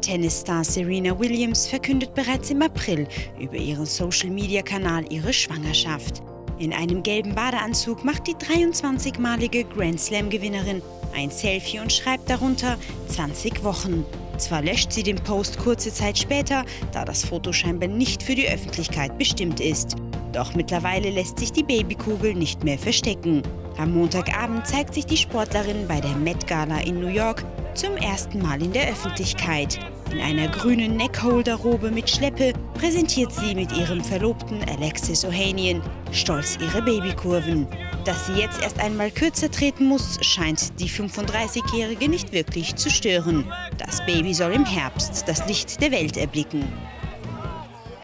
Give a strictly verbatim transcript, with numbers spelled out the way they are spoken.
Tennisstar Serena Williams verkündet bereits im April über ihren Social-Media-Kanal ihre Schwangerschaft. In einem gelben Badeanzug macht die dreiundzwanzigmalige Grand Slam-Gewinnerin ein Selfie und schreibt darunter zwanzig Wochen. Zwar löscht sie den Post kurze Zeit später, da das Foto scheinbar nicht für die Öffentlichkeit bestimmt ist. Doch mittlerweile lässt sich die Babykugel nicht mehr verstecken. Am Montagabend zeigt sich die Sportlerin bei der Met Gala in New York zum ersten Mal in der Öffentlichkeit. In einer grünen Neckholder-Robe mit Schleppe präsentiert sie mit ihrem Verlobten Alexis Ohanian stolz ihre Babykurven. Dass sie jetzt erst einmal kürzer treten muss, scheint die fünfunddreißigjährige nicht wirklich zu stören. Das Baby soll im Herbst das Licht der Welt erblicken.